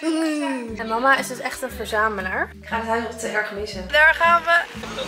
En mama is dus echt een verzamelaar. Ik ga het huis nog te erg missen. Daar gaan we.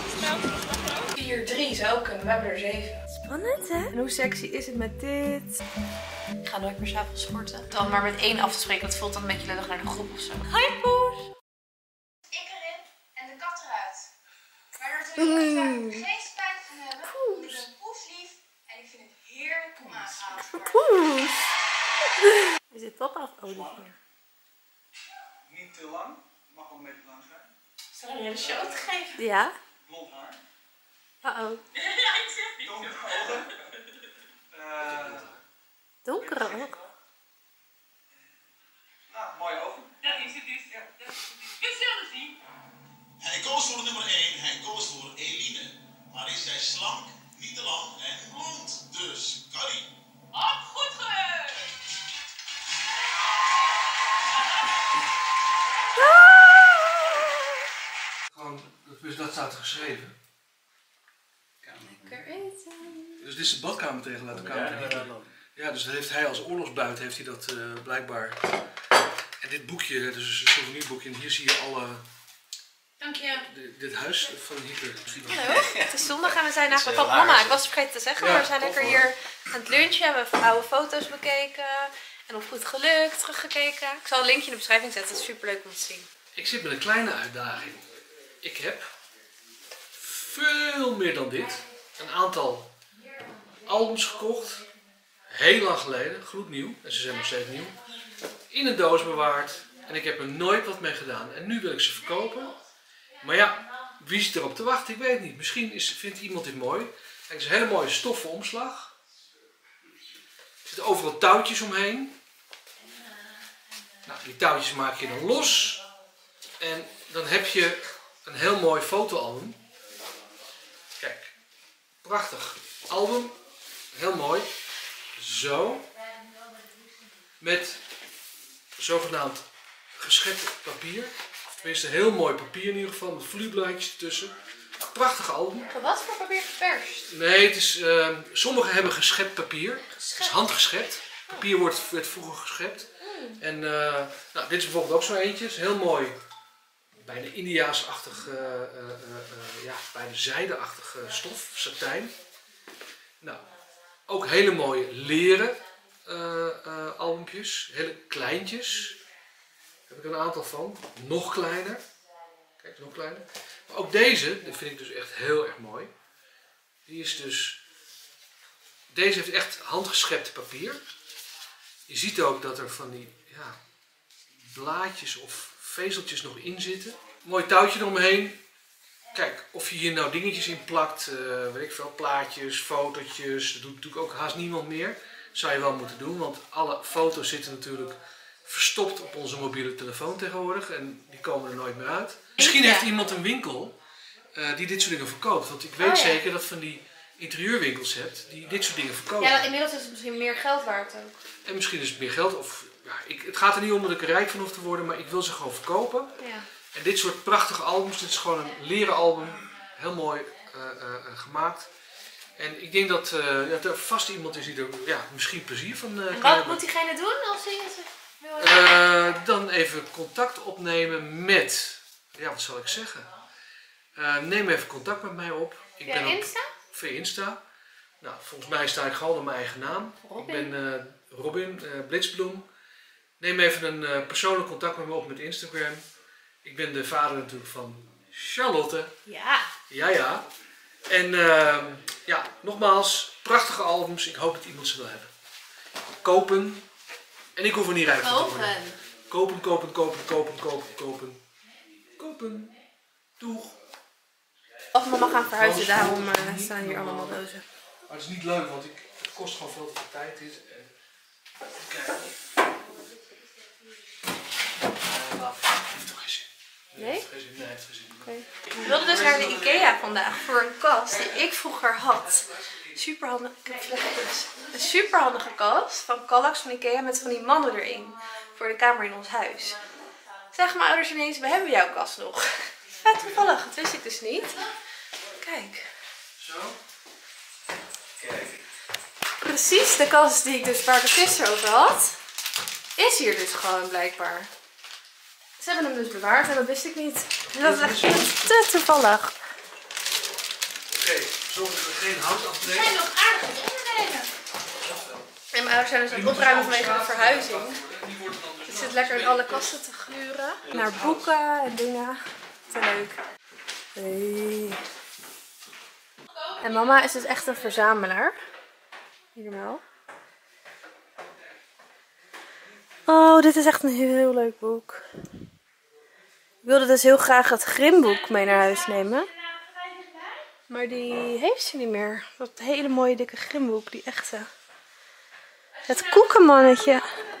4-3 zou kunnen. We hebben er 7. Spannend, hè? En hoe sexy is het met dit? Ik ga nooit meer 's avonds sporten. Dan maar met 1 af te spreken. Dat voelt dan een beetje lullig naar de groep of zo. Hi, Poes! Ik erin en de kat eruit. Waardoor jullie geen spijt van hebben. Ik ben Poes lief en ik vind het heerlijk om aan te halen. Poes! Is dit papa of Olivier? Niet te lang, mag wel een beetje lang zijn. Is er een hele show te geven? Ja. Blond haar. Uh-oh. Ja, ik zeg niet. Donkere ogen. Donkere ogen. Nou, mooie ogen. Dat is het dus. Ja. Dat is het dus. We zullen zien. Hij koos voor de nummer 1, hij koos voor Eline. Maar is zij slank, niet te lang en blond? Dus, Carrie. Op, goed gebeurd! Gewoon, dat staat er geschreven. Lekker eten. Dus dit is de badkamertegel uit de kamer. Ja, dus dat heeft hij als oorlogsbuit heeft hij dat blijkbaar. En dit boekje, dus een souvenirboekje. En hier zie je alle. Dank je. Dit huis van Hitler. Hallo, het is zondag en we zijn eigenlijk van mama. Ik was vergeten te zeggen, maar we zijn lekker hier aan het lunchen. We hebben oude foto's bekeken en op goed geluk teruggekeken. Ik zal een linkje in de beschrijving zetten, het is super leuk om te zien. Ik zit met een kleine uitdaging. Ik heb veel meer dan dit. Een aantal albums gekocht. Heel lang geleden, gloednieuw. En ze zijn nog steeds nieuw. In een doos bewaard. En ik heb er nooit wat mee gedaan. En nu wil ik ze verkopen. Maar ja, wie zit erop te wachten? Ik weet het niet. Misschien vindt iemand dit mooi. Kijk, het is een hele mooie stoffen omslag. Er zitten overal touwtjes omheen. Nou, die touwtjes maak je dan los. En dan heb je een heel mooi fotoalbum. Kijk, prachtig album. Heel mooi. Zo. Met zogenaamd geschept papier. Tenminste, heel mooi papier in ieder geval. Met vloeiblaadjes ertussen. Prachtig album. Wat voor papier geperst? Nee, het is, sommigen hebben geschept papier. Het is handgeschept. Papier werd vroeger geschept. En nou, dit is bijvoorbeeld ook zo eentje. Het is heel mooi. Bijna Indiaas-achtig, ja, bijna zijde-achtig stof, satijn. Nou, ook hele mooie leren albumpjes. Hele kleintjes. Daar heb ik een aantal van. Nog kleiner. Kijk, nog kleiner. Maar ook deze, die vind ik dus echt heel erg mooi. Die is dus... Deze heeft echt handgeschept papier. Je ziet ook dat er van die ja, blaadjes of vezeltjes nog in zitten. Mooi touwtje eromheen. Kijk, of je hier nou dingetjes in plakt, weet ik veel, plaatjes, fotootjes. Dat doet natuurlijk ook haast niemand meer. Zou je wel moeten doen, want alle foto's zitten natuurlijk verstopt op onze mobiele telefoon tegenwoordig. En die komen er nooit meer uit. Misschien heeft iemand een winkel die dit soort dingen verkoopt. Want ik weet zeker dat van die interieurwinkels hebt die dit soort dingen verkopen. Ja, inmiddels is het misschien meer geld waard ook. En misschien is het meer geld. Of, ja, het gaat er niet om dat ik er rijk van hoef te worden, maar ik wil ze gewoon verkopen. Ja. En dit soort prachtige albums, dit is gewoon een leren album. Heel mooi gemaakt. En ik denk dat er vast iemand is die er misschien plezier van kan Wat hebben. moet diegene doen als hij het wil? Dan even contact opnemen met, ja wat zal ik zeggen. Neem even contact met mij op. Ik ben Insta? Via Insta. Nou, volgens mij sta ik gewoon onder mijn eigen naam. Robin. Ik ben Robin Blitzbloem. Neem even een persoonlijk contact met me op met Instagram. Ik ben de vader natuurlijk van Charlotte. Ja. Ja. En ja, nogmaals, prachtige albums. Ik hoop dat iemand ze wil hebben. Kopen. En ik hoef er niet rijk van te worden. Kopen. Doeg. Of mama gaan verhuizen, daarom staan hier allemaal dozen. Maar het is niet leuk, want het kost gewoon veel te veel tijd dit. Kijk. Heeft toch geen zin? Nee? Heeft geen zin. Nee, heeft geen zin. Okay. We wilden dus naar de IKEA vandaag voor een kast die ik vroeger had. Superhandig. Een superhandige kast van Kallax van IKEA met van die mannen erin. Voor de kamer in ons huis. Zeggen mijn ouders ineens, we hebben jouw kast nog. Vet toevallig, dat wist ik dus niet. Kijk. Zo. Kijk. Precies de kast die ik dus waar ik het gisteren over had. Is hier dus gewoon blijkbaar. Ze hebben hem dus bewaard en dat wist ik niet. Dat is echt te toevallig. Oké, zorg dat er geen hout Er afbreekt. zijn nog aardige onderdelen. En mijn ouders zijn dus aan het opruimen vanwege de verhuizing. Die wordt dan dus Ik zit lekker in alle kasten te gluren. Naar boeken en dingen. Te leuk. Hey. En mama is dus echt een verzamelaar. Hier normaal. Oh, dit is echt een heel leuk boek. Ik wilde dus heel graag het Grimboek mee naar huis nemen. Maar die heeft ze niet meer. Dat hele mooie dikke Grimboek, die echte. Het koekenmannetje.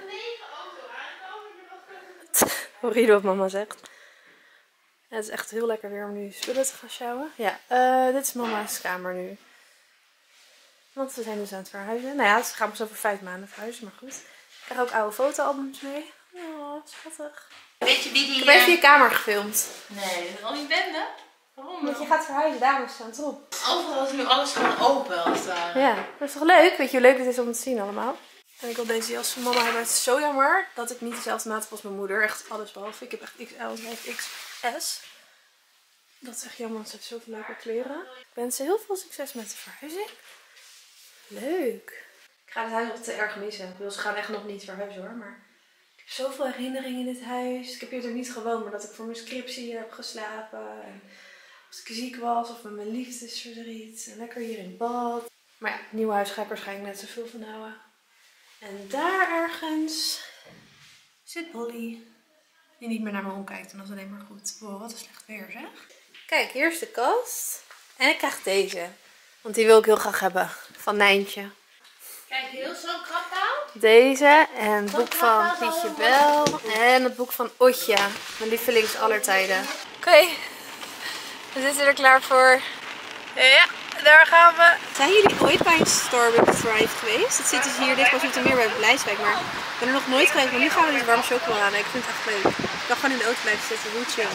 Hoor je wat mama zegt? Ja, het is echt heel lekker weer om nu spullen te gaan sjouwen. Ja, dit is mama's kamer nu. Want we zijn dus aan het verhuizen. Nou ja, ze gaan pas over 5 maanden verhuizen, maar goed. Ik krijg ook oude fotoalbums mee. Oh, schattig. Weet je wie Ik die... heb even je kamer gefilmd. Nee, dat is al niet bende. Waarom Omdat je dan? gaat verhuizen, daarom staan het erop. Overal is nu alles gewoon open als het ware. Ja, dat is toch leuk? Weet je hoe leuk het is om te zien allemaal? En ik wil deze jas van mama hebben. Het is zo jammer dat ik niet dezelfde maat heb als mijn moeder. Echt alles behalve. Ik heb echt XL en zij heeft XS. Dat is echt jammer, want ze heeft zoveel leuke kleren. Ik wens ze heel veel succes met de verhuizing. Leuk. Ik ga het huis nog te erg missen. Ik wil, ze gaan echt nog niet verhuizen hoor. Maar ik heb zoveel herinneringen in dit huis. Ik heb hier niet gewoond, maar dat ik voor mijn scriptie hier heb geslapen. En als ik ziek was of met mijn liefdesverdriet. En lekker hier in bad. Maar ja, het nieuwe huis ga ik waarschijnlijk net zoveel van houden. En daar ergens zit Polly. Die niet meer naar me omkijkt en dat is alleen maar goed. Wow, wat een slecht weer zeg. Kijk, hier is de kast. En ik krijg deze. Want die wil ik heel graag hebben. Van Nijntje. Kijk, heel zo'n krabpaal. Deze en het boek van Pietje Bel. En het boek van Otja. Mijn lievelings aller tijden. Oké, we zitten er klaar voor. Ja, daar gaan we. Zijn jullie ooit bij een Starbucks Drive geweest? Het zit dus hier dicht bij meer bij Blijswijk. Maar ik ben er nog nooit geweest. Maar nu gaan we dus warme chocola halen. Ik vind het echt leuk. Ik kan gewoon in de auto blijven zitten. Hoe chill.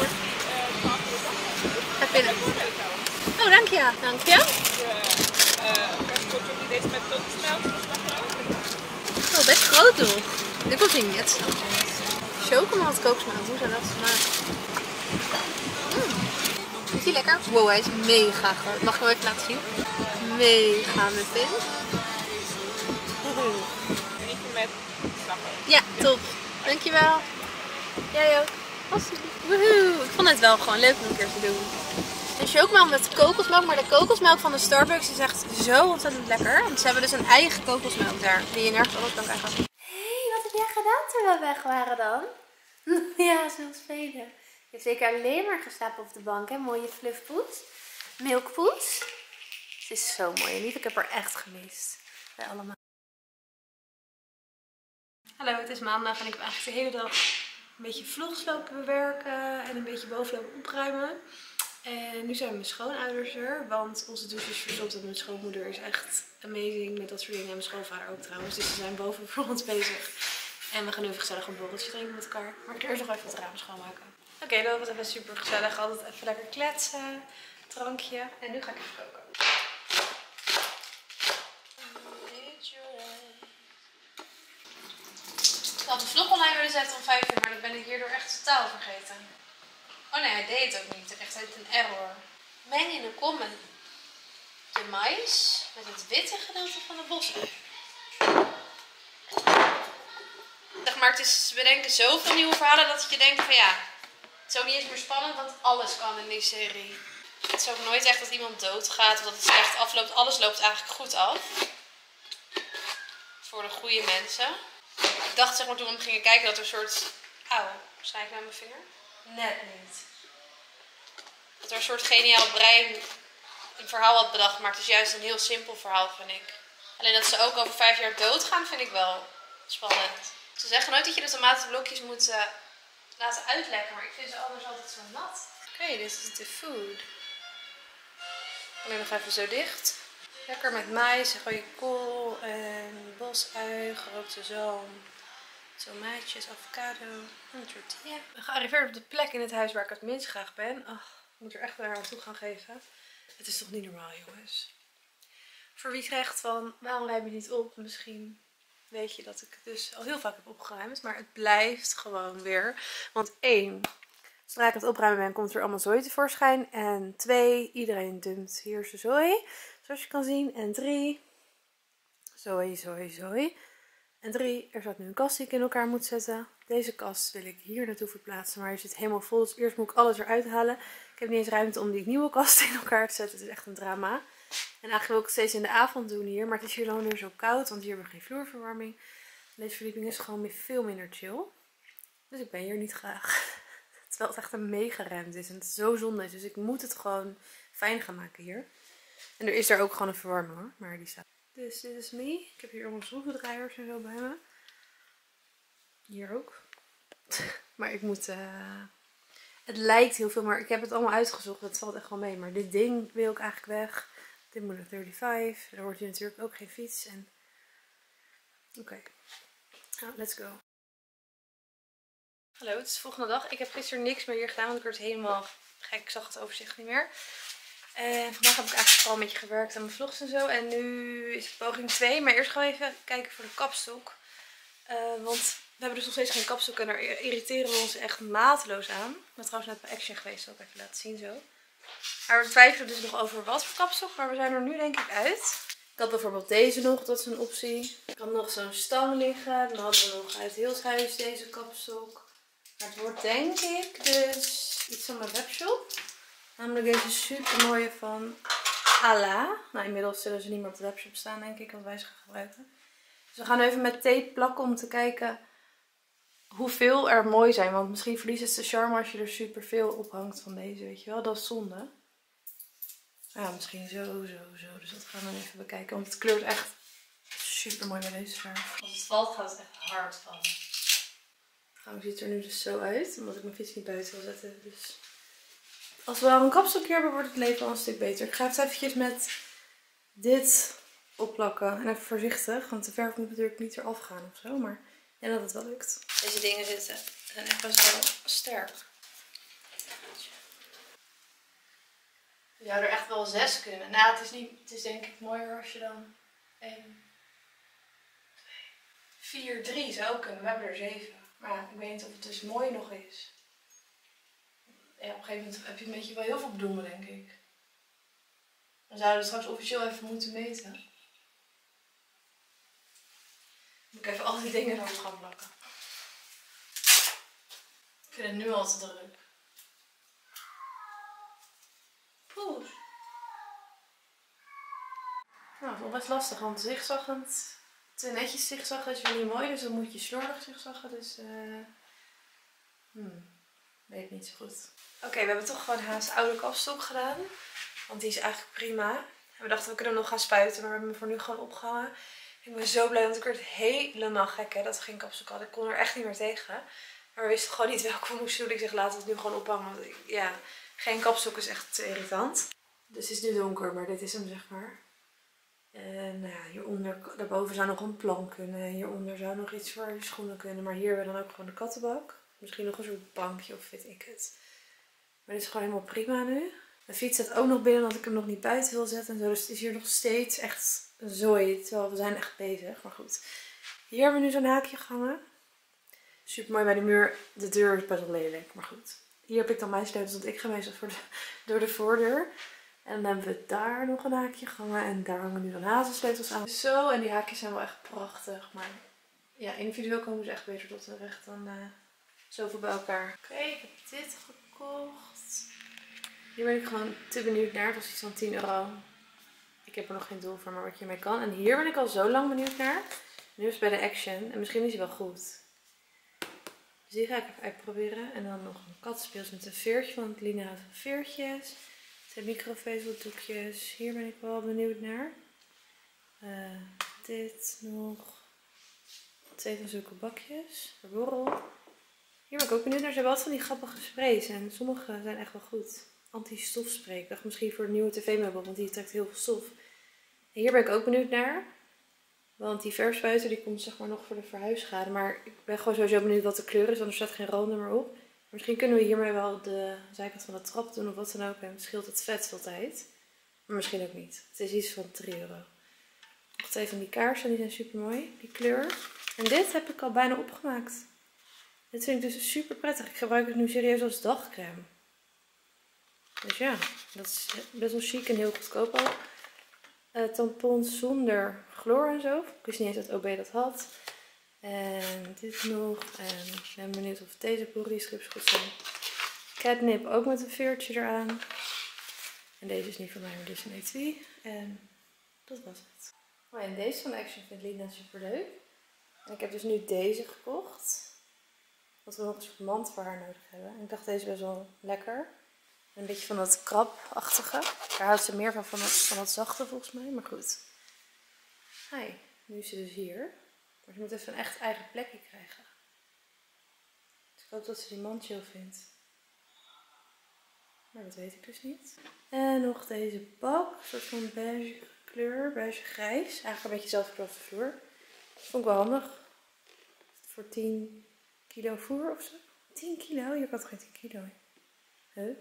Ga binnen. Oh, dank je. Dank je. Oh, best groot nog. Dit was niet net zo. Chocomelk kokosmelk, hoe zou dat smaken? Is die lekker? Wow, hij is mega groot. Mag ik hem even laten zien? Mega muffin. Ja, top. Dankjewel. Jij ook. Woehoe. Ik vond het wel gewoon leuk om een keer te doen. En chocomelk met kokosmelk, maar de kokosmelk van de Starbucks is echt zo ontzettend lekker. Want ze hebben dus een eigen kokosmelk daar, die je nergens anders kan krijgen. Hé, wat heb jij gedaan toen we weg waren dan? Ja, zo spelen. Je hebt zeker alleen maar geslapen op de bank, hè? Mooie fluffpoes. Milkpoes. Ze is zo mooi. En lief, ik heb haar echt gemist. Bij allemaal. Hallo, het is maandag en ik heb eigenlijk de hele dag een beetje vlogs lopen bewerken en een beetje bovenlopen opruimen. En nu zijn mijn schoonouders er, want onze douche is verstopt en mijn schoonmoeder is echt amazing met dat soort dingen. En mijn schoonvader ook trouwens, dus ze zijn boven voor ons bezig. En we gaan nu even gezellig een borreltje drinken met elkaar. Maar ik ga eerst nog even het raam schoonmaken. Oké, dat was even super gezellig. Altijd even lekker kletsen, drankje. En nu ga ik even koken. Ik had de vlog online willen zetten om 5 uur, maar dat ben ik hierdoor echt totaal vergeten. Oh nee, hij deed het ook niet. Echt uit een error. Meng in een kom de mais met het witte gedeelte van de bossen. Zeg maar, het is, we bedenken zoveel nieuwe verhalen dat je denkt van ja, het is ook niet eens meer spannend, want alles kan in die serie. Het is ook nooit echt dat iemand doodgaat of dat het slecht afloopt. Alles loopt eigenlijk goed af. Voor de goede mensen. Ik dacht zeg maar toen we gingen kijken dat er een soort... Auw, schrijf ik naar mijn vinger? Net niet. Dat er een soort geniaal brein een verhaal had bedacht, maar het is juist een heel simpel verhaal, vind ik. Alleen dat ze ook over 5 jaar doodgaan, vind ik wel spannend. Ze zeggen nooit dat je de tomatenblokjes moet laten uitlekken, maar ik vind ze anders altijd zo nat. Oké, dit is de food. Alleen nog even zo dicht. Lekker met mais, rode kool en bosui, gerookte zalm, tomaatjes, avocado en een tortilla. Ik ben gearriveerd op de plek in het huis waar ik het minst graag ben. Ach, ik moet er echt weer aan toe gaan geven. Het is toch niet normaal, jongens. Voor wie zegt van, waarom rijden we niet op? Misschien weet je dat ik het dus al heel vaak heb opgeruimd. Maar het blijft gewoon weer. Want 1, zodra ik het opruimen ben, komt er allemaal zooi tevoorschijn. En 2, iedereen dumpt hier zijn zooi. Zoals je kan zien. En 3, zooi. En 3, er staat nu een kast die ik in elkaar moet zetten. Deze kast wil ik hier naartoe verplaatsen, maar hij zit helemaal vol. Dus eerst moet ik alles eruit halen. Ik heb niet eens ruimte om die nieuwe kast in elkaar te zetten. Het is echt een drama. En eigenlijk wil ik het steeds in de avond doen hier. Maar het is hier dan weer zo koud, want hier hebben we geen vloerverwarming. Deze verdieping is gewoon veel minder chill. Dus ik ben hier niet graag. Terwijl het echt een mega ruimte is en het zo zonde is. Dus ik moet het gewoon fijn gaan maken hier. En er is daar ook gewoon een verwarming hoor, maar die staat. Dus dit is me. Ik heb hier allemaal schroevendraaiers en zo bij me. Hier ook. Maar ik moet... Het lijkt heel veel, maar ik heb het allemaal uitgezocht. Dat valt echt wel mee. Maar dit ding wil ik eigenlijk weg. Dit moet naar 35. Daar hoort hier natuurlijk ook geen fiets. En... Oké. Nou, let's go. Hallo, het is de volgende dag. Ik heb gisteren niks meer hier gedaan, want ik werd helemaal gek. Ik zag het overzicht niet meer. En vandaag heb ik eigenlijk vooral een beetje gewerkt aan mijn vlogs en zo. En nu is het poging 2. Maar eerst gaan we even kijken voor de kapstok. Want we hebben dus nog steeds geen kapstok en daar irriteren we ons echt mateloos aan. Ik ben trouwens net bij Action geweest, dat zal ik even laten zien zo. Maar we twijfelen dus nog over wat voor kapstok, maar we zijn er nu denk ik uit. Ik had bijvoorbeeld deze nog, dat is een optie. Ik had nog zo'n stang liggen. Dan hadden we nog uit Heelshuis deze kapstok. Maar het wordt denk ik dus iets van mijn webshop. Namelijk deze super mooie van Ala. Nou, inmiddels zullen ze niet meer op de webshop staan denk ik, want wij ze gaan gebruiken. Dus we gaan even met tape plakken om te kijken hoeveel er mooi zijn. Want misschien verliest het de charme als je er super veel ophangt van deze, weet je wel. Dat is zonde. Ja, misschien zo. Dus dat gaan we even bekijken. Want het kleurt echt super mooi met deze verf. Als het valt gaat het echt hard vallen. Trouwens ziet er nu dus zo uit. Omdat ik mijn fiets niet buiten wil zetten. Dus als we al een kapstokje hebben wordt het leven al een stuk beter. Ik ga het eventjes met dit opplakken. En even voorzichtig. Want de verf moet natuurlijk niet eraf gaan of zo. Maar ik denk dat het wel lukt. Deze dingen zijn echt best wel sterk. Je zou er echt wel 6 kunnen. Nou, het is denk ik mooier als je dan 1, 2, 4, 3 zou kunnen. We hebben er 7. Maar ja, ik weet niet of het dus mooi nog is. Ja, op een gegeven moment heb je een beetje wel heel veel bloemen, denk ik. Dan zouden we straks officieel even moeten meten. Moet ik even al die dingen erop gaan plakken. Ik vind het nu al te druk. Poes. Nou, dat is best lastig, want zigzaggend, te netjes zigzaggen is weer niet mooi, dus dan moet je slordig zigzaggen, dus weet niet zo goed. Oké, we hebben toch gewoon Haas oude kapstok gedaan, want die is eigenlijk prima. En we dachten we kunnen hem nog gaan spuiten, maar we hebben hem voor nu gewoon opgehangen. Ik ben zo blij, want ik werd helemaal gek hè, dat we geen kapstok hadden. Ik kon er echt niet meer tegen. Maar we wisten gewoon niet welke we moesten doen. Ik zeg laten we het nu gewoon ophangen, want ja, geen kapstok is echt te irritant. Dus het is nu donker, maar dit is hem zeg maar. En nou ja, hieronder, daarboven zou nog een plank kunnen. Hieronder zou nog iets voor je schoenen kunnen. Maar hier hebben we dan ook gewoon de kattenbak. Misschien nog een soort bankje of weet ik het. Maar dit is gewoon helemaal prima nu. Mijn fiets staat ook nog binnen, omdat ik hem nog niet buiten wil zetten. En zo. Dus het is hier nog steeds echt een zooi. Terwijl we zijn echt bezig. Maar goed. Hier hebben we nu zo'n haakje gehangen. Super mooi bij de muur. De deur is best wel lelijk. Maar goed. Hier heb ik dan mijn sleutels, want ik ga meestal door de voordeur. En dan hebben we daar nog een haakje gehangen. En daar hangen nu dan hazelsleutels aan. Zo, en die haakjes zijn wel echt prachtig. Maar ja, individueel komen ze echt beter tot hun recht dan zoveel bij elkaar. Oké, ik heb dit gekocht. Hier ben ik gewoon te benieuwd naar. Het was iets van 10 euro. Ik heb er nog geen doel voor, maar wat je mee kan. En hier ben ik al zo lang benieuwd naar. Nu is het bij de Action. En misschien is hij wel goed. Dus die ga ik even uitproberen. En dan nog een katspeels met een veertje. Want Lina houdt van veertjes. 2 microvezeldoekjes. Hier ben ik wel benieuwd naar. Dit nog. 2 van zulke bakjes. De borrel. Hier ben ik ook benieuwd naar. Ze hebben wat van die grappige sprays. En sommige zijn echt wel goed. Anti-stofspray. Ik dacht misschien voor een nieuwe tv-meubel. Want die trekt heel veel stof. En hier ben ik ook benieuwd naar. Want die verfspuiter die komt zeg maar nog voor de verhuisschade. Maar ik ben gewoon sowieso benieuwd wat de kleur is. Want er staat geen rolnummer op. Misschien kunnen we hiermee wel de zijkant van de trap doen of wat dan ook. En het scheelt het vet veel tijd. Maar misschien ook niet. Het is iets van 3 euro. Nog 2 van die kaarsen, die zijn super mooi. Die kleur. En dit heb ik al bijna opgemaakt. Dit vind ik dus super prettig. Ik gebruik het nu serieus als dagcreme. Dus ja, dat is best wel chic en heel goedkoop ook. Tampons zonder chloor en zo. Ik wist niet eens dat OB dat had. En dit nog. En ik ben benieuwd of deze bodystrips goed zijn. Catnip ook met een veertje eraan. En deze is niet van mij, maar dit is een etui. En dat was het. Oh, en deze van Action vindt Lina super leuk. En ik heb dus nu deze gekocht. Dat we nog een soort mand voor haar nodig hebben. En ik dacht deze best wel lekker. Een beetje van dat krabachtige. Daar houdt ze meer van dat zachte volgens mij. Maar goed. Hi, nu is ze dus hier. Maar ze moet even een echt eigen plekje krijgen. Dus ik hoop dat ze die mand chill vindt. Maar dat weet ik dus niet. En nog deze bak. Een soort van beige kleur. Beige grijs. Eigenlijk een beetje hetzelfde als de vloer. Dat vond ik wel handig. Voor 10 kilo voer of zo. 10 kilo? Je kan toch geen 10 kilo in? Huh?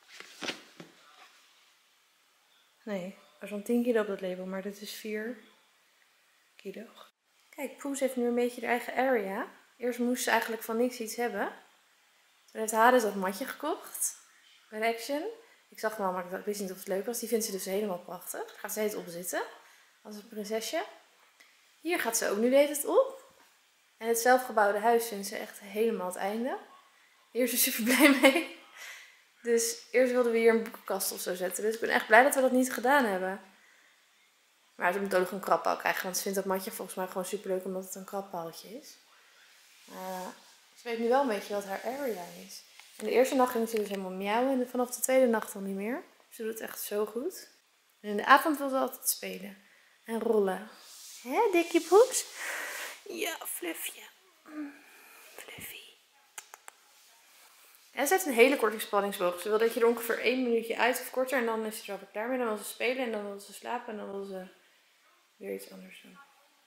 Nee, er stond 10 kilo op dat label, maar dit is 4 kilo. Kijk, Poes heeft nu een beetje haar eigen area. Eerst moest ze eigenlijk van niks iets hebben. Toen heeft Hades dat matje gekocht. Bij Action. Ik zag hem al, maar ik wist niet of het leuk was. Die vindt ze dus helemaal prachtig. Daar gaat ze het op zitten. Als een prinsesje. Hier gaat ze ook nu het op. En het zelfgebouwde huis vindt ze echt helemaal het einde. Hier is ze super blij mee. Dus eerst wilden we hier een boekenkast of zo zetten. Dus ik ben echt blij dat we dat niet gedaan hebben. Maar ze moet ook nog een krabpaal krijgen. Want ze vindt dat matje volgens mij gewoon super leuk omdat het een krabpaaltje is. Ze weet nu wel een beetje wat haar area is. En de eerste nacht ging ze dus helemaal miauwen. En vanaf de tweede nacht al niet meer. Ze doet het echt zo goed. En in de avond wil ze altijd spelen. En rollen. Hè, dikkie Poes? Ja, Fluffje. Fluffy. En ze heeft een hele korte spanningsboog. Ze wil dat je er ongeveer 1 minuutje uit of korter. En dan is ze er alweer klaar mee. Dan wil ze spelen en dan wil ze slapen. En dan wil ze weer iets anders doen.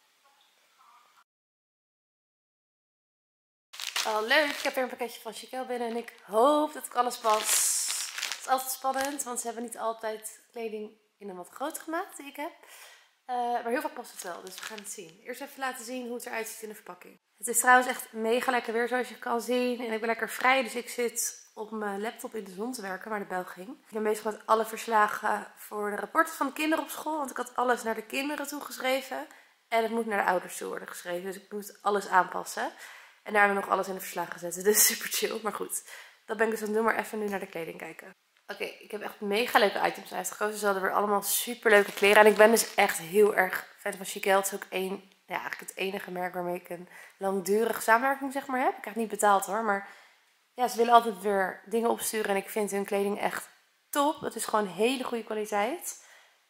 Oh, leuk. Ik heb weer een pakketje van Chiquelle binnen. En ik hoop dat ik alles pas. Het is altijd spannend. Want ze hebben niet altijd kleding in een wat groter gemaakt die ik heb. Maar heel vaak past het wel. Dus we gaan het zien. Eerst even laten zien hoe het eruit ziet in de verpakking. Het is trouwens echt mega lekker weer zoals je kan zien. En ik ben lekker vrij. Dus ik zit op mijn laptop in de zon te werken waar de bel ging. Ik ben bezig met alle verslagen voor de rapporten van de kinderen op school. Want ik had alles naar de kinderen toe geschreven. En het moet naar de ouders toe worden geschreven. Dus ik moet alles aanpassen. En daarna nog alles in de verslagen zetten. Dus super chill. Maar goed, dat ben ik dus aan het doen. Maar even nu naar de kleding kijken. Oké, ik heb echt mega leuke items uitgekozen. Ze hadden weer allemaal super leuke kleren. En ik ben dus echt heel erg fan van Chiquelle. Het is ook eigenlijk het enige merk waarmee ik een langdurige samenwerking zeg maar heb. Ik krijg niet betaald hoor. Maar ja, ze willen altijd weer dingen opsturen. En ik vind hun kleding echt top. Het is gewoon hele goede kwaliteit.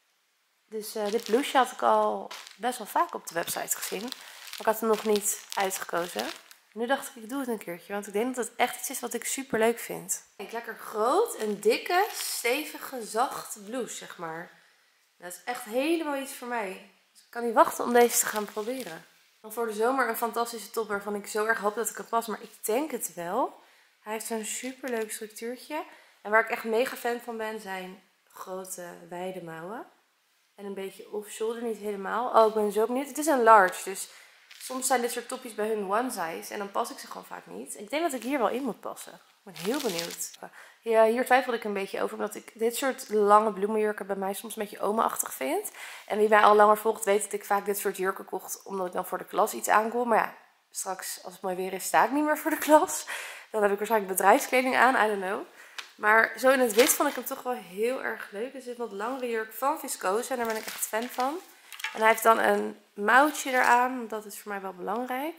Dus dit blouseje had ik al best wel vaak op de website gezien. Maar ik had hem nog niet uitgekozen. Nu dacht ik doe het een keertje. Want ik denk dat het echt iets is wat ik super leuk vind. Kijk, lekker groot en dikke, stevige, zachte blouse, zeg maar. Dat is echt helemaal iets voor mij. Dus ik kan niet wachten om deze te gaan proberen. Dan voor de zomer een fantastische top waarvan ik zo erg hoop dat ik hem pas. Maar ik denk het wel. Hij heeft zo'n super leuk structuurtje. En waar ik echt mega fan van ben zijn grote, wijde mouwen. En een beetje off-shoulder, niet helemaal. Oh, ik ben zo benieuwd. Het is een large, dus soms zijn dit soort topjes bij hun one size. En dan pas ik ze gewoon vaak niet. Ik denk dat ik hier wel in moet passen. Ik ben heel benieuwd. Ja, hier twijfelde ik een beetje over. Omdat ik dit soort lange bloemenjurken bij mij soms een beetje oma-achtig vind. En wie mij al langer volgt weet dat ik vaak dit soort jurken kocht. Omdat ik dan voor de klas iets aankom. Maar ja, straks als het mooi weer is sta ik niet meer voor de klas. Dan heb ik waarschijnlijk bedrijfskleding aan. I don't know. Maar zo in het wit vond ik hem toch wel heel erg leuk. Er zit wat langere jurk van Viscose. En daar ben ik echt fan van. En hij heeft dan een mouwtje eraan. Dat is voor mij wel belangrijk.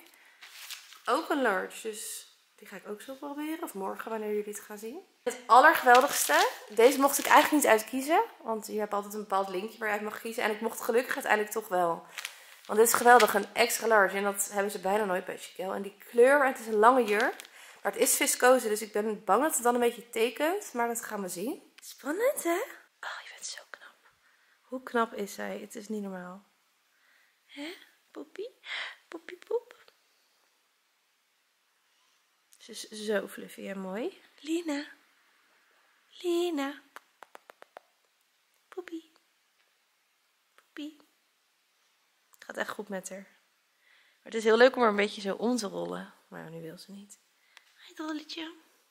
Ook een large. Dus die ga ik ook zo proberen. Of morgen wanneer jullie het gaan zien. Het allergeweldigste. Deze mocht ik eigenlijk niet uitkiezen. Want je hebt altijd een bepaald linkje waar je uit mag kiezen. En ik mocht gelukkig uiteindelijk toch wel. Want dit is geweldig. Een extra large. En dat hebben ze bijna nooit bij Chiquelle. En die kleur. En het is een lange jurk. Maar het is viscose. Dus ik ben bang dat het dan een beetje tekent. Maar dat gaan we zien. Spannend hè? Oh, je bent zo knap. Hoe knap is zij? Het is niet normaal. Hè? Poppie? Poppie poep. Ze is zo fluffy en mooi. Lina. Lina. Poppie. Poppie. Gaat echt goed met haar. Maar het is heel leuk om er een beetje zo om te rollen. Maar nu wil ze niet. Hi dolletje.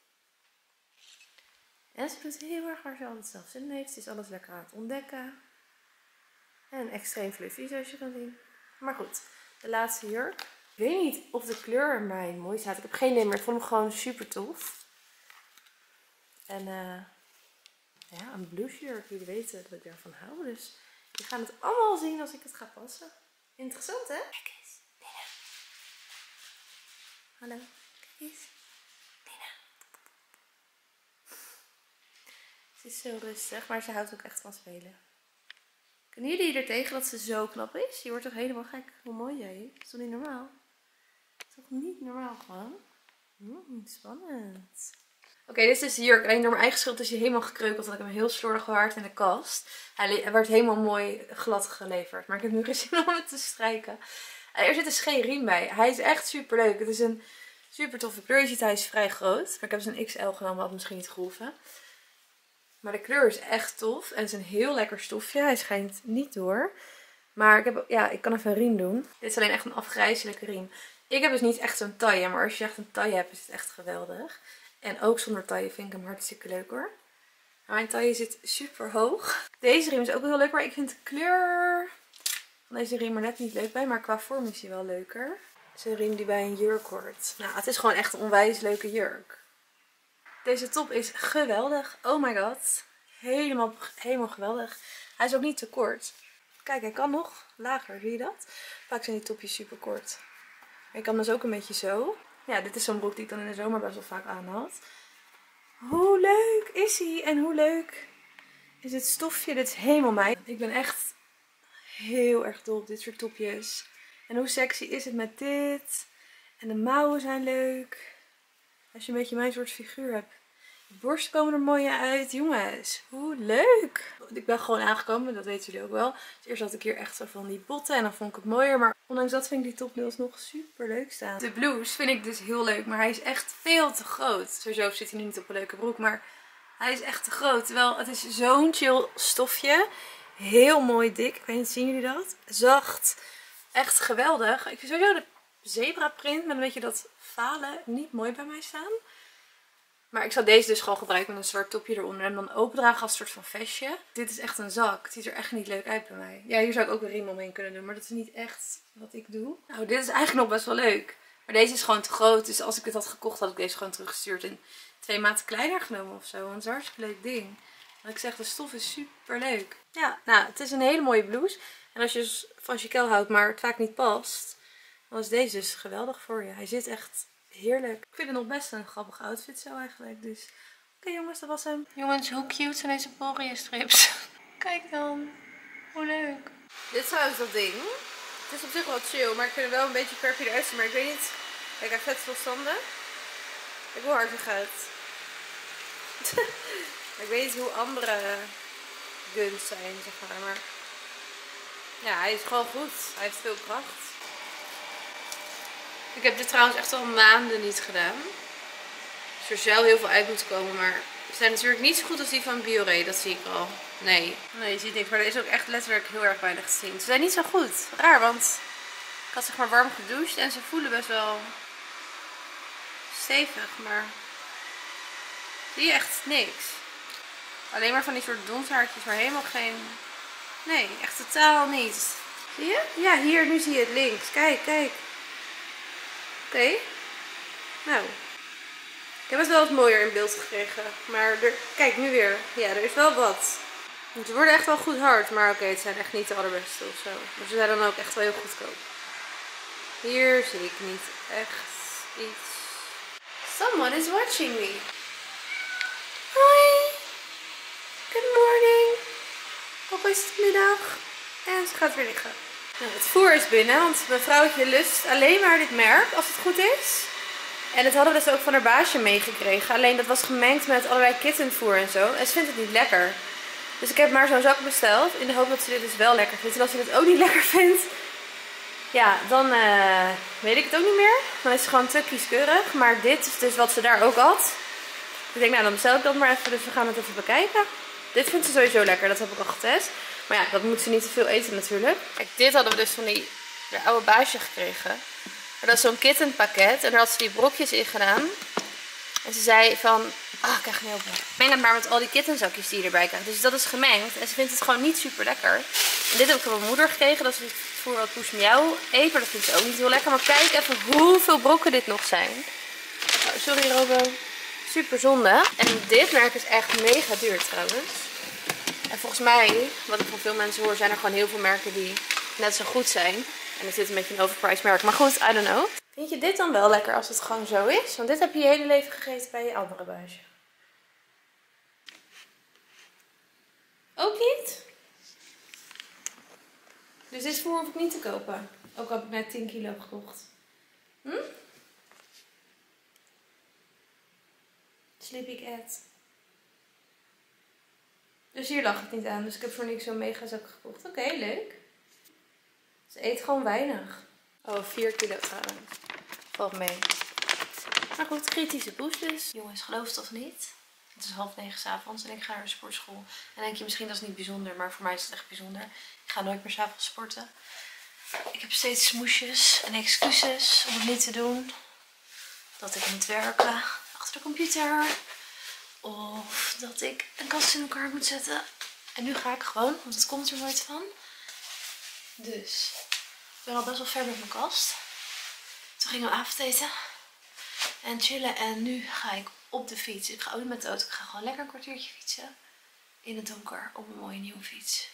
En ze doet heel erg waar ze altijd zelf zin in heeft. Ze is alles lekker aan het ontdekken. En extreem fluffy zoals je kan zien. Maar goed, de laatste jurk. Ik weet niet of de kleur mij mooi staat. Ik heb geen idee meer. Ik vond hem gewoon super tof. En ja, een blushjurk. Jullie weten dat ik daarvan hou. Dus we gaan het allemaal zien als ik het ga passen. Interessant hè? Kijk eens. Nina. Hallo. Kijk eens. Nina. Ze is zo rustig, maar ze houdt ook echt van spelen. Kunnen jullie er tegen dat ze zo knap is? Je wordt toch helemaal gek. Hoe mooi jij is. Dat is toch niet normaal? Dat is toch niet normaal gewoon? Spannend. Oké, dit is dus de jurk. Alleen door mijn eigen schuld is hij helemaal gekreukeld. Want ik heb hem heel slordig bewaard in de kast. Hij werd helemaal mooi glad geleverd. Maar ik heb nu geen zin om het te strijken. Er zit dus geen riem bij. Hij is echt super leuk. Het is een super toffe kleur. Je ziet hij is vrij groot. Maar ik heb dus een XL genomen. Had misschien niet gehoeven. Maar de kleur is echt tof. En het is een heel lekker stofje. Hij schijnt niet door. Maar ik kan even een riem doen. Dit is alleen echt een afgrijzelijke riem. Ik heb dus niet echt zo'n taille. Maar als je echt een taille hebt is het echt geweldig. En ook zonder taille vind ik hem hartstikke leuk hoor. Mijn taille zit super hoog. Deze riem is ook heel leuk. Maar ik vind de kleur van deze riem er net niet leuk bij. Maar qua vorm is hij wel leuker. Het is een riem die bij een jurk hoort. Nou, het is gewoon echt een onwijs leuke jurk. Deze top is geweldig. Oh my god. Helemaal geweldig. Hij is ook niet te kort. Kijk, hij kan nog lager. Zie je dat? Vaak zijn die topjes super kort. Hij kan dus ook een beetje zo. Ja, dit is zo'n broek die ik dan in de zomer best wel vaak aan had. Hoe leuk is hij? En hoe leuk is dit stofje? Dit is helemaal mij. Ik ben echt heel erg dol op dit soort topjes. En hoe sexy is het met dit? En de mouwen zijn leuk. Als je een beetje mijn soort figuur hebt. De borsten komen er mooi uit. Jongens, hoe leuk. Ik ben gewoon aangekomen, dat weten jullie ook wel. Dus eerst had ik hier echt zo van die botten en dan vond ik het mooier. Maar ondanks dat vind ik die topnails nog super leuk staan. De blouse vind ik dus heel leuk, maar hij is echt veel te groot. Sowieso zit hij nu niet op een leuke broek, maar hij is echt te groot. Terwijl het is zo'n chill stofje. Heel mooi dik. Ik weet niet, zien jullie dat? Zacht. Echt geweldig. Ik vind sowieso de zebra print met een beetje dat valen niet mooi bij mij staan. Maar ik zou deze dus gewoon gebruiken met een zwart topje eronder. En dan opendragen als een soort van vestje. Dit is echt een zak. Het ziet er echt niet leuk uit bij mij. Ja, hier zou ik ook een riem omheen kunnen doen. Maar dat is niet echt wat ik doe. Nou, dit is eigenlijk nog best wel leuk. Maar deze is gewoon te groot. Dus als ik het had gekocht, had ik deze gewoon teruggestuurd. En 2 maten kleiner genomen of zo. Want het is een hartstikke leuk ding. Wat ik zeg, de stof is super leuk. Ja, nou, het is een hele mooie blouse. En als je dus van chiquel houdt, maar het vaak niet past, dan is deze dus geweldig voor je. Hij zit echt heerlijk. Ik vind het nog best een grappige outfit zo eigenlijk. Dus oké, jongens, dat was hem. Jongens, hoe cute zijn deze Polria strips? Kijk dan. Hoe leuk. Dit is trouwens dat ding. Het is op zich wel chill, maar ik vind het wel een beetje crappy eruit zien. Maar ik weet niet. Kijk, hij heeft vet veel standen. Kijk hoe hard hij gaat. Ik weet niet hoe andere guns zijn, zeg maar. Ja, hij is gewoon goed. Hij heeft veel kracht. Ik heb dit trouwens echt al maanden niet gedaan. Dus er zou heel veel uit moeten komen. Maar ze zijn natuurlijk niet zo goed als die van Biore. Dat zie ik al. Nee, je ziet niks. Maar er is ook echt letterlijk heel erg weinig te zien. Ze zijn niet zo goed. Raar, want ik had zeg maar warm gedoucht. En ze voelen best wel stevig. Maar zie je echt niks. Alleen maar van die soort donshaartjes. Maar helemaal geen... Nee, echt totaal niet. Zie je? Ja, hier, nu zie je het links. Kijk, kijk. Oké. Nou. Ik heb het wel wat mooier in beeld gekregen. Maar kijk, nu weer. Ja, er is wel wat. Ze worden echt wel goed hard. Maar oké, het zijn echt niet de allerbeste of zo. Maar ze zijn dan ook echt wel heel goedkoop. Hier zie ik niet echt iets. Someone is watching me. Hi. Good morning. Ook is het middag. En ze gaat weer liggen. Nou, het voer is binnen, want mijn vrouwtje lust alleen maar dit merk, als het goed is. En dat hadden we dus ook van haar baasje meegekregen. Alleen dat was gemengd met allerlei kittenvoer en zo. En ze vindt het niet lekker. Dus ik heb maar zo'n zak besteld, in de hoop dat ze dit dus wel lekker vindt. En als ze dit ook niet lekker vindt, ja, dan weet ik het ook niet meer. Dan is het gewoon te kieskeurig. Maar dit is dus wat ze daar ook had. Ik denk, nou, dan bestel ik dat maar even, dus we gaan het even bekijken. Dit vindt ze sowieso lekker, dat heb ik al getest. Maar ja, dat moet ze niet te veel eten natuurlijk. Kijk, dit hadden we dus van die haar oude buisje gekregen. Maar dat is zo'n kittenpakket. En daar had ze die brokjes in gedaan. En ze zei van, ik krijg niet open. Meng het maar met al die kittenzakjes die je erbij krijgt. Dus dat is gemengd. En ze vindt het gewoon niet super lekker. En dit heb ik van mijn moeder gekregen. Dat is voor wat Poes Miauw eet. Maar dat vindt ze ook niet heel lekker. Maar kijk even hoeveel brokken dit nog zijn. Oh, sorry Robo. Super zonde. En dit merk is echt mega duur trouwens. En volgens mij, wat ik van veel mensen hoor, zijn er gewoon heel veel merken die net zo goed zijn. En is dit een beetje een overpriced merk. Maar goed, I don't know. Vind je dit dan wel lekker als het gewoon zo is? Want dit heb je je hele leven gegeten bij je andere buisje. Ook niet? Dus dit voer hoef ik niet te kopen. Ook al heb ik net 10 kilo gekocht. Sleepy cat. Dus hier lag het niet aan. Dus ik heb voor niks zo'n mega zak gekocht. Oké, leuk. Ze eet gewoon weinig. Oh, 4 kilo trouwens. Valt mee. Maar goed, kritische Poes dus. Jongens, geloof het of niet? Het is 8:30 's avonds en ik ga naar de sportschool. En dan denk je misschien dat is niet bijzonder, maar voor mij is het echt bijzonder. Ik ga nooit meer 's avonds sporten. Ik heb steeds smoesjes en excuses om het niet te doen. Dat ik moet werken achter de computer. Of dat ik een kast in elkaar moet zetten. En nu ga ik gewoon, want het komt er nooit van. Dus ik ben al best wel ver met mijn kast. Toen gingen we avondeten en chillen. En nu ga ik op de fiets. Ik ga ook niet met de auto. Ik ga gewoon lekker een kwartiertje fietsen. In het donker op een mooie nieuwe fiets.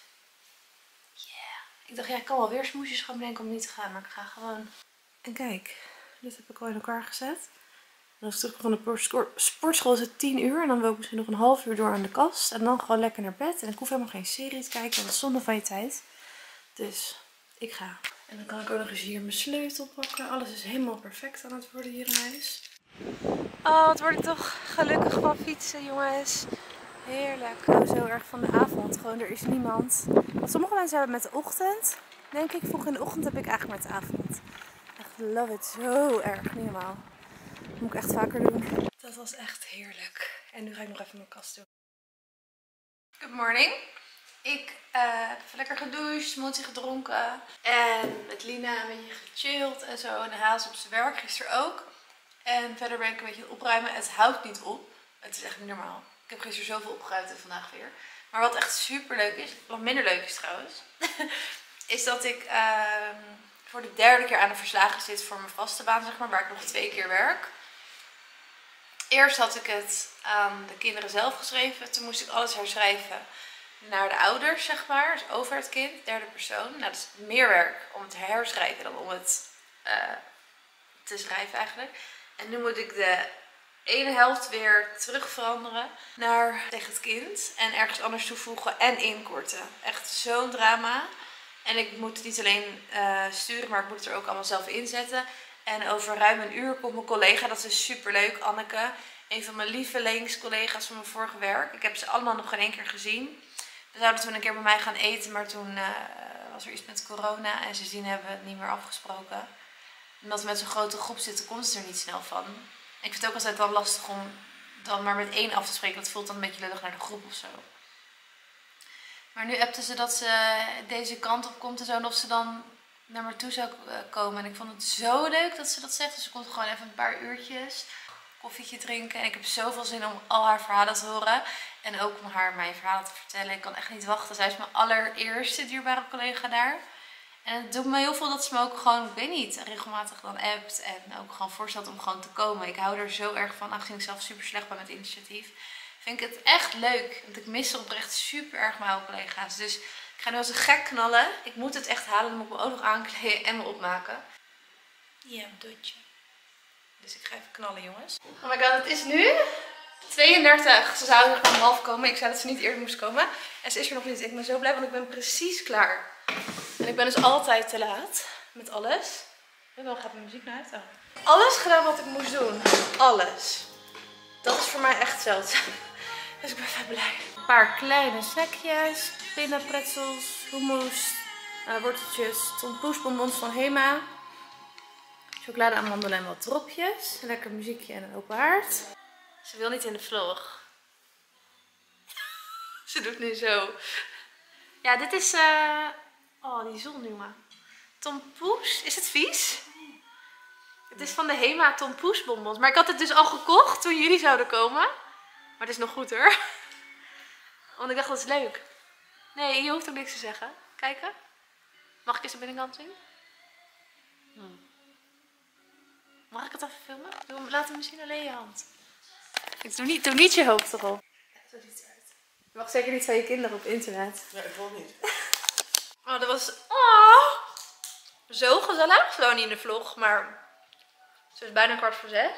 Yeah. Ik dacht, ja, ik kan wel weer smoesjes gaan bedenken om niet te gaan. Maar ik ga gewoon. En kijk, dit heb ik al in elkaar gezet. En als ik terugkom van de sportschool is het 10 uur. En dan wil ik misschien nog een half uur door aan de kast. En dan gewoon lekker naar bed. En ik hoef helemaal geen serie te kijken. Want dat is zonde van je tijd. Dus ik ga. En dan kan ik ook nog eens hier mijn sleutel pakken. Alles is helemaal perfect aan het worden hier in huis. Oh, wat word ik toch gelukkig van fietsen, jongens. Heerlijk. Ik hou zo erg van de avond. Gewoon, er is niemand. Want sommige mensen hebben het met de ochtend. Denk ik, vroeg in de ochtend heb ik eigenlijk met de avond. Echt love it. Zo erg. Niet normaal. Dat moet ik echt vaker doen. Dat was echt heerlijk. En nu ga ik nog even mijn kast doen. Good morning. Ik heb even lekker gedoucht, smoothie gedronken. En met Lina een beetje gechilled en zo. En de Haas op zijn werk, gisteren ook. En verder ben ik een beetje aan het opruimen. Het houdt niet op. Het is echt niet normaal. Ik heb gisteren zoveel opgeruimd en vandaag weer. Maar wat echt super leuk is, wat minder leuk is trouwens, is dat ik voor de 3e keer aan de verslagen zit voor mijn vaste baan, zeg maar, waar ik nog 2 keer werk. Eerst had ik het aan de kinderen zelf geschreven. Toen moest ik alles herschrijven naar de ouders, zeg maar. Dus over het kind, 3e persoon. Nou, dat is meer werk om het te herschrijven dan om het te schrijven eigenlijk. En nu moet ik de ene helft weer terug veranderen naar tegen het kind. En ergens anders toevoegen en inkorten. Echt zo'n drama. En ik moet het niet alleen sturen, maar ik moet het er ook allemaal zelf inzetten. En over ruim een uur komt mijn collega, dat is super leuk, Anneke. Een van mijn lievelingscollega's van mijn vorige werk. Ik heb ze allemaal nog geen 1 keer gezien. We zouden toen een keer bij mij gaan eten, maar toen was er iets met corona. En sindsdien hebben we het niet meer afgesproken. Omdat we met zo'n grote groep zitten, komt het er niet snel van. Ik vind het ook altijd wel lastig om dan maar met 1 af te spreken. Dat voelt dan een beetje lullig naar de groep of zo. Maar nu appte ze dat ze deze kant op komt en zo. En of ze dan naar me toe zou komen. En ik vond het zo leuk dat ze dat zegt. Dus ze komt gewoon even een paar uurtjes koffietje drinken. En ik heb zoveel zin om al haar verhalen te horen. En ook om haar mijn verhalen te vertellen. Ik kan echt niet wachten. Zij is mijn allereerste dierbare collega daar. En het doet me heel veel dat ze me ook gewoon, ik weet niet, regelmatig dan appt. En ook gewoon voorstelt om gewoon te komen. Ik hou er zo erg van, aangezien ik zelf super slecht ben met initiatief. Vind ik het echt leuk. Want ik mis oprecht super erg mijn oude collega's. Dus ik ga nu als een gek knallen. Ik moet het echt halen. Dan moet ik me ook nog aankleden en me opmaken. Ja, dutje. Dus ik ga even knallen, jongens. Oh my god, het is nu 32. Ze zou er om 1:30 komen. Ik zei dat ze niet eerder moest komen. En ze is er nog niet. Ik ben zo blij, want ik ben precies klaar. En ik ben dus altijd te laat met alles. Dan gaat mijn muziek naar uit. Oh. Alles gedaan wat ik moest doen. Alles. Dat is voor mij echt zeldzaam. Dus ik ben vet blij. Een paar kleine snackjes. Pindapretzels, hummus, worteltjes, tompoesbonbons van Hema. Chocolade, amandelen en wat dropjes. Een lekker muziekje en een open haard. Ze wil niet in de vlog. Ze doet nu zo. Ja, dit is... Oh, die zon, jongen. Tompoes. Is het vies? Het is van de Hema Tompoes bonbons. Maar ik had het dus al gekocht toen jullie zouden komen. Maar het is nog goed hoor. Want ik dacht dat is leuk. Nee, je hoeft ook niks te zeggen. Kijken. Mag ik eens de binnenkant zien? Mag ik het even filmen? Laat hem misschien alleen je hand. Doe niet je hoofd erop. Zo ziet het eruit. Je mag zeker niet van je kinderen op internet. Nee, ik wil niet. Oh, dat was zo gezellig. Zo niet in de vlog, maar het is bijna 5:15.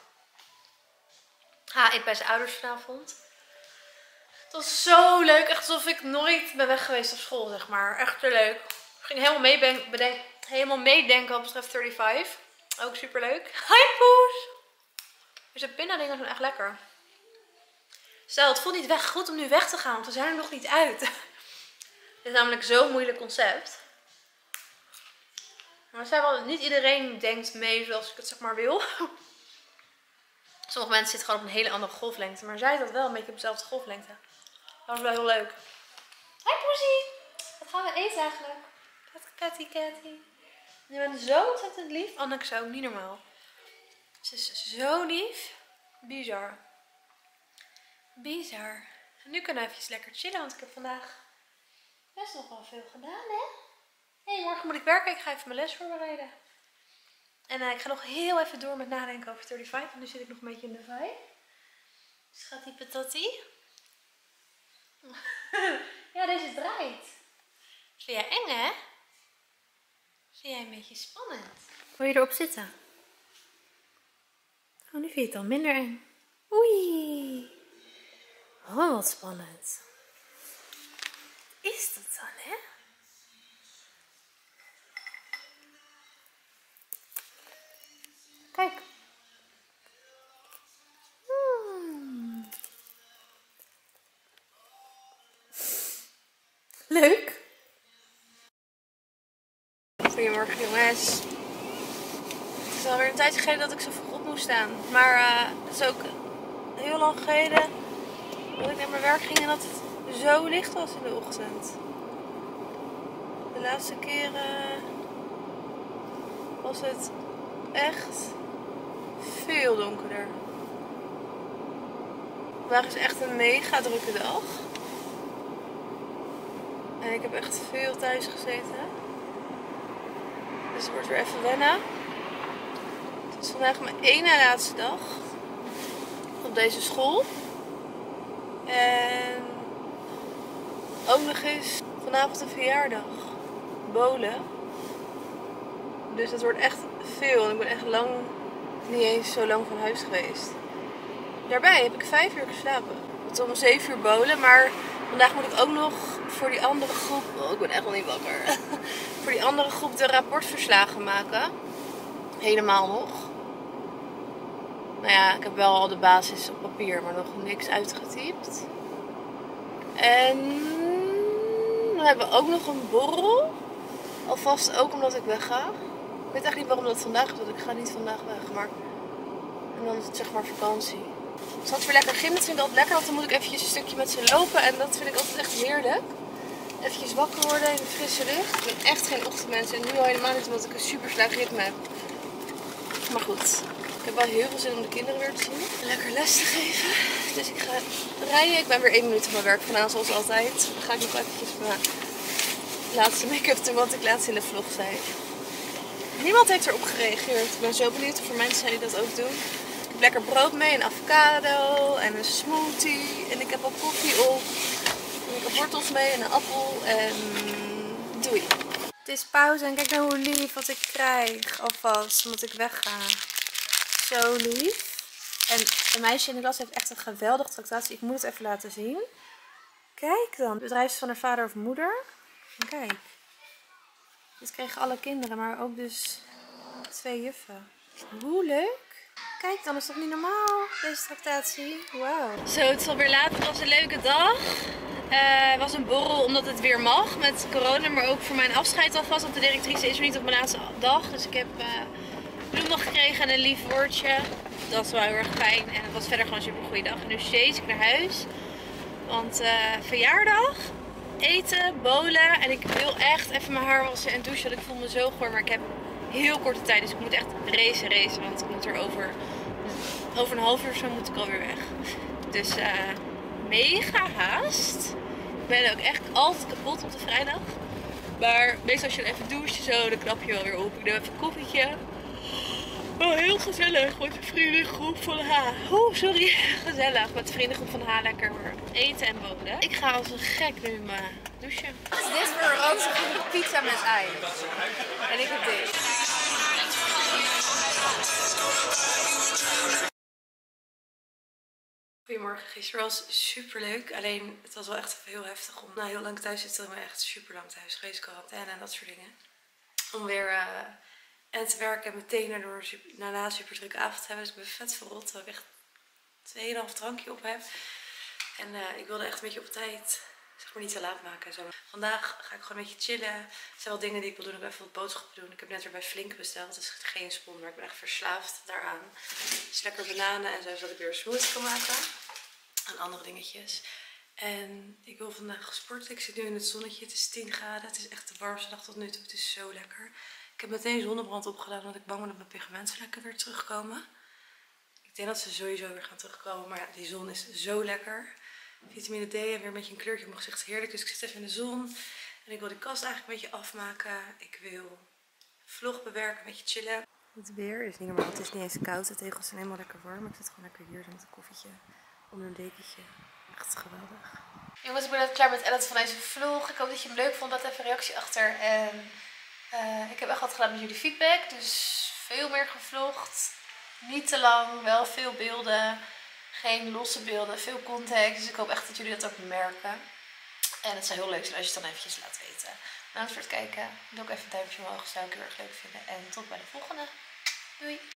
Ik bij zijn ouders vanavond. Het was zo leuk. Echt alsof ik nooit ben weg geweest op school, zeg maar. Echt te leuk. Ik ging helemaal meedenken wat betreft 35. Ook super leuk. Hi Poes! Deze pinda-dingen zijn echt lekker. Stel, het voelt niet goed om nu weg te gaan, want we zijn er nog niet uit. Dit is namelijk zo'n moeilijk concept. Maar niet iedereen denkt mee zoals ik het zeg maar wil. Sommige mensen zitten gewoon op een hele andere golflengte. Maar zij zat wel een beetje op dezelfde golflengte. Dat was wel heel leuk. Hi Poesie! Wat gaan we eten eigenlijk? Catty. Je bent zo ontzettend lief. Anneke ook, niet normaal. Ze is zo lief. Bizar. En nu kunnen we even lekker chillen, want ik heb vandaag best nog wel veel gedaan, hè? Hey, morgen moet ik werken. Ik ga even mijn les voorbereiden. En ik ga nog heel even door met nadenken over 35. Want nu zit ik nog een beetje in de vibe. Schattie patatie. Ja, deze draait. Vind jij eng, hè? Vind jij een beetje spannend? Wil je erop zitten? Oh, nu vind je het al minder eng. Oei. Oh, wat spannend. Wat is dat dan, hè? Kijk. Leuk. Goedemorgen jongens. Het is alweer een tijdje geleden dat ik zo vroeg op moest staan. Maar het is ook heel lang geleden dat ik naar mijn werk ging en dat het zo licht was in de ochtend. De laatste keren was het echt veel donkerder. Vandaag is echt een mega drukke dag. En ik heb echt veel thuis gezeten. Dus het wordt weer even wennen. Het is vandaag mijn ene laatste dag op deze school. En ook nog eens vanavond een verjaardag. Bolen. Dus het wordt echt veel. En ik ben echt niet eens zo lang van huis geweest. Daarbij heb ik 5 uur geslapen. Het is om 7 uur bolen, maar vandaag moet ik ook nog voor die andere groep... Oh, ik ben echt nog niet wakker. Voor die andere groep de rapportverslagen maken. Helemaal nog. Nou ja, ik heb wel al de basis op papier, maar nog niks uitgetypt. En dan hebben we ook nog een borrel. Alvast ook omdat ik wegga. Ik weet echt niet waarom dat vandaag is, want ik ga niet vandaag weg. Maar... En dan is het zeg maar vakantie. Ik zat weer lekker gym, dat vind ik altijd lekker, want dan moet ik eventjes een stukje met ze lopen. En dat vind ik altijd echt heerlijk. Eventjes wakker worden in de frisse lucht. Ik ben echt geen ochtendmens en nu al helemaal niet, omdat ik een super slecht ritme heb. Maar goed, ik heb wel heel veel zin om de kinderen weer te zien. Lekker les te geven. Dus ik ga rijden. Ik ben weer 1 minuut op mijn werk vandaan, zoals altijd. Dan ga ik nog eventjes mijn laatste make-up doen, wat ik laatst in de vlog zei. Niemand heeft erop gereageerd. Ik ben zo benieuwd of er mensen zijn die dat ook doen. Ik heb lekker brood mee, een avocado en een smoothie. En ik heb al koffie op. En ik heb wortels mee en een appel. En doei. Het is pauze en kijk nou hoe lief wat ik krijg alvast, omdat ik wegga. Zo lief. En een meisje in de klas heeft echt een geweldige tractatie. Ik moet het even laten zien. Kijk dan. Het bedrijf is van haar vader of moeder. En kijk. Dit kregen alle kinderen, maar ook dus 2 juffen. Hoe leuk. Kijk, dan is het toch niet normaal, deze tractatie. Wauw. Zo, het is alweer laat. Het was een leuke dag. Het was een borrel omdat het weer mag met corona, maar ook voor mijn afscheid alvast. Want de directrice is er niet op mijn laatste dag. Dus ik heb bloem nog gekregen en een lief woordje. Dat was wel heel erg fijn. En het was verder gewoon een super goede dag. En nu chase ik naar huis. Want verjaardag. eten, bowlen. En ik wil echt even mijn haar wassen en douchen. Want ik voel me zo goor. Maar ik heb heel korte tijd. Dus ik moet echt racen. Want ik moet er over een half uur zo moet ik alweer weg. Dus mega haast. Ik ben ook echt altijd kapot op de vrijdag. Maar meestal als je even doucht zo, dan knap je wel weer op. Ik neem even een koffietje. Oh, heel gezellig met de vriendengroep van H. Oh, sorry. Gezellig met de vriendengroep van H. Lekker eten en bowlen. Ik ga als een gek nu douchen. Wat is dit voor een ranzige pizza met ei? En ik heb dit. Goedemorgen, gisteren was super leuk. Alleen het was wel echt heel heftig om na heel lang thuis te zitten. Ik ben echt super lang thuis geweest, quarantaine en dat soort dingen. Om weer en te werken en meteen daarna super drukke avond te hebben. Dus ik ben vet verrot, terwijl ik echt 2,5 drankje op heb. En ik wilde echt een beetje op tijd, zeg maar, niet te laat maken en zo. Vandaag ga ik gewoon een beetje chillen. Er zijn wel dingen die ik wil doen. Ik wil even wat boodschappen doen. Ik heb net weer bij Flink besteld. Het is geen spon, maar ik ben echt verslaafd daaraan. Dus lekker bananen en zo, zodat ik weer een smoothie kan maken. En andere dingetjes. En ik wil vandaag sporten. Ik zit nu in het zonnetje. Het is 10 graden. Het is echt de warmste dag tot nu toe. Het is zo lekker. Ik heb meteen zonnebrand opgedaan, want ik bang ben dat mijn pigmentvlekken weer terugkomen. Ik denk dat ze sowieso weer gaan terugkomen. Maar ja, die zon is zo lekker. Vitamine D en weer een beetje een kleurtje op mijn gezicht is heerlijk. Dus ik zit even in de zon. En ik wil die kast eigenlijk een beetje afmaken. Ik wil vlog bewerken, een beetje chillen. Het weer is niet normaal. Het is niet eens koud. De tegels zijn helemaal lekker warm. Ik zit gewoon lekker hier met een koffietje onder een dekentje. Echt geweldig. Jongens, ik ben net klaar met editen van deze vlog. Ik hoop dat je hem leuk vond. Laat even een reactie achter. En ik heb echt wat gedaan met jullie feedback. Dus veel meer gevlogd. Niet te lang. Wel veel beelden. Geen losse beelden. Veel context. Dus ik hoop echt dat jullie dat ook merken. En het zou heel leuk zijn als je het dan eventjes laat weten. Bedankt voor het kijken. Doe ook even een duimpje omhoog. Zou ik heel erg leuk vinden. En tot bij de volgende. Doei!